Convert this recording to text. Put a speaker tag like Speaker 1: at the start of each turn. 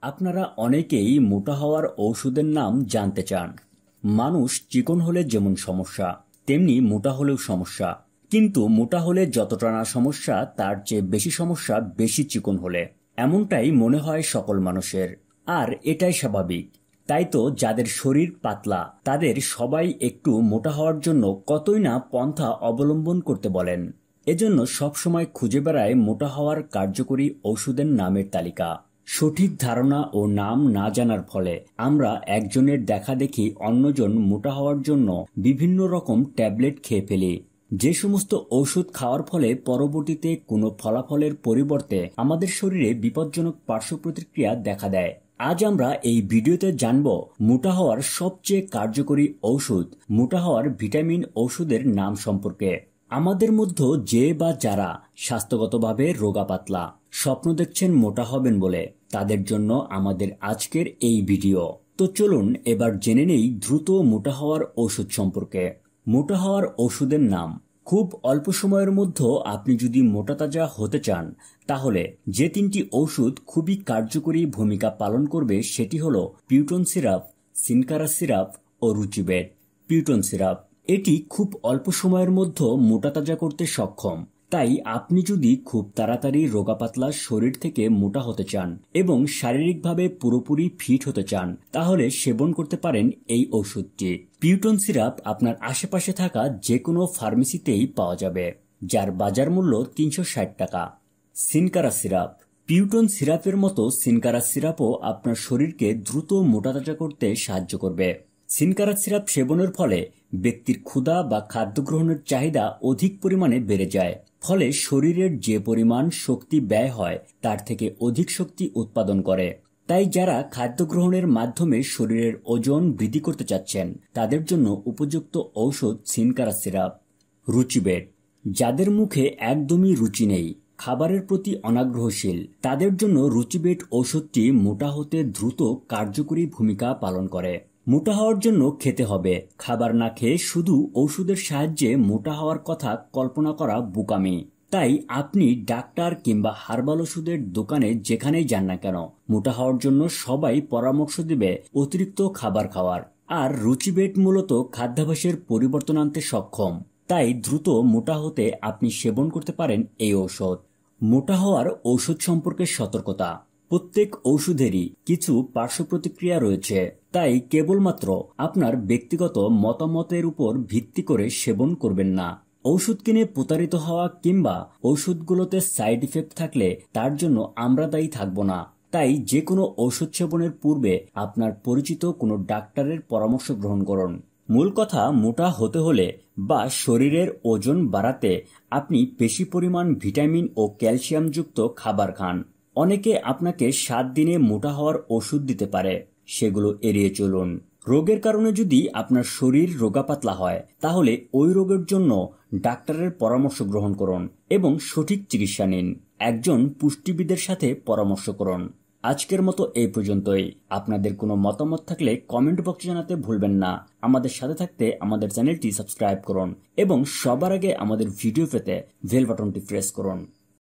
Speaker 1: আপনারা অনেকেই মোটা হওয়ার ঔষধের নাম জানতে চান। মানুষ চিকন হলে যেমন সমস্যা, তেমনি মোটা হলেও সমস্যা। কিন্তু মোটা হলে যতটা না সমস্যা, তার চেয়ে বেশি সমস্যা বেশি চিকন হলে। এমনটাই মনে হয় সকল মানুষের, আর এটাই স্বাভাবিক। তাই তো যাদের শরীর পাতলা তাদের সবাই একটু মোটা হওয়ার জন্য কতই না পন্থা অবলম্বন করতে বলেন। এজন্য সবসময় খুঁজে বেড়ায় মোটা হওয়ার কার্যকরী ঔষধের নামের তালিকা। সঠিক ধারণা ও নাম না জানার ফলে আমরা একজনের দেখা দেখি অন্যজন মোটা হওয়ার জন্য বিভিন্ন রকম ট্যাবলেট খেয়ে ফেলি, যে সমস্ত ঔষধ খাওয়ার ফলে পরবর্তীতে কোনো ফলাফলের পরিবর্তে আমাদের শরীরে বিপজ্জনক পার্শ্ব প্রতিক্রিয়া দেখা দেয়। আজ আমরা এই ভিডিওতে জানব মোটা হওয়ার সবচেয়ে কার্যকরী ঔষধ, মোটা হওয়ার ভিটামিন ঔষধের নাম সম্পর্কে। আমাদের মধ্যে যে বা যারা স্বাস্থ্যগতভাবে রোগা পাতলা, স্বপ্ন দেখছেন মোটা হবেন বলে, তাদের জন্য আমাদের আজকের এই ভিডিও। তো চলুন এবার জেনে নেই দ্রুত মোটা হওয়ার ঔষধ সম্পর্কে। মোটা হওয়ার ঔষধের নাম। খুব অল্প সময়ের মধ্যে আপনি যদি মোটাতাজা হতে চান, তাহলে যে তিনটি ঔষধ খুবই কার্যকরী ভূমিকা পালন করবে সেটি হলো পিউটন সিরাপ, সিনকারা সিরাপ ও রুচিবেট। পিউটন সিরাপ এটি খুব অল্প সময়ের মধ্যে মোটাতাজা করতে সক্ষম। তাই আপনি যদি খুব তাড়াতাড়ি রোগা পাতলা শরীর থেকে মোটা হতে চান এবং শারীরিকভাবে পুরোপুরি ফিট হতে চান, তাহলে সেবন করতে পারেন এই ওষুধটি। পিউটন সিরাপ আপনার আশেপাশে থাকা যে কোনো ফার্মেসিতেই পাওয়া যাবে, যার বাজার মূল্য 360 টাকা। সিনকারা সিরাপ। পিউটন সিরাপের মতো সিনকারা সিরাপও আপনার শরীরকে দ্রুত মোটাতাজা করতে সাহায্য করবে। সিনকারা সিরাপ সেবনের ফলে ব্যক্তির ক্ষুধা বা খাদ্য গ্রহণের চাহিদা অধিক পরিমাণে বেড়ে যায়, ফলে শরীরের যে পরিমাণ শক্তি ব্যয় হয় তার থেকে অধিক শক্তি উৎপাদন করে। তাই যারা খাদ্য গ্রহণের মাধ্যমে শরীরের ওজন বৃদ্ধি করতে চাচ্ছেন, তাদের জন্য উপযুক্ত ঔষধ সিনকারা সিরাপ। রুচিবেট। যাদের মুখে একদমই রুচি নেই, খাবারের প্রতি অনাগ্রহশীল, তাদের জন্য রুচিবেট ঔষধটি মোটা হতে দ্রুত কার্যকরী ভূমিকা পালন করে। মোটা হওয়ার জন্য খেতে হবে, খাবার না খেয়ে শুধু ঔষধের সাহায্যে মোটা হওয়ার কথা কল্পনা করা বোকামি। তাই আপনি ডাক্তার কিংবা হার্বাল ওষুধের দোকানে যেখানেই যান না কেন, মোটা হওয়ার জন্য সবাই পরামর্শ দেবে অতিরিক্ত খাবার খাওয়ার। আর রুচিবেট মূলত খাদ্যাভ্যাসের পরিবর্তন আনতে সক্ষম। তাই দ্রুত মোটা হতে আপনি সেবন করতে পারেন এই ঔষধ। মোটা হওয়ার ঔষধ সম্পর্কে সতর্কতা। প্রত্যেক ঔষধেরই কিছু পার্শ্ব প্রতিক্রিয়া রয়েছে, তাই কেবলমাত্র আপনার ব্যক্তিগত মতামতের উপর ভিত্তি করে সেবন করবেন না। ঔষধ কিনে প্রতারিত হওয়া কিংবা ঔষধগুলোতে সাইড ইফেক্ট থাকলে তার জন্য আমরা দায়ী থাকব না। তাই যে কোনো ঔষধ সেবনের পূর্বে আপনার পরিচিত কোনো ডাক্তারের পরামর্শ গ্রহণ করুন। মূল কথা, মোটা হতে হলে বা শরীরের ওজন বাড়াতে আপনি বেশি পরিমাণ ভিটামিন ও ক্যালসিয়ামযুক্ত খাবার খান। অনেকে আপনাকে 7 দিনে মোটা হওয়ার ওষুধ দিতে পারে, সেগুলো এড়িয়ে চলুন। রোগের কারণে যদি আপনার শরীর রোগা পাতলা হয়, তাহলে ওই রোগের জন্য ডাক্তারের পরামর্শ গ্রহণ করুন এবং সঠিক চিকিৎসা নিন। একজন পুষ্টিবিদের সাথে পরামর্শ করুন। আজকের মতো এই পর্যন্তই। আপনাদের কোনো মতামত থাকলে কমেন্ট বক্সে জানাতে ভুলবেন না। আমাদের সাথে থাকতে আমাদের চ্যানেলটি সাবস্ক্রাইব করুন এবং সবার আগে আমাদের ভিডিও পেতে বেল বাটনটি প্রেস করুন।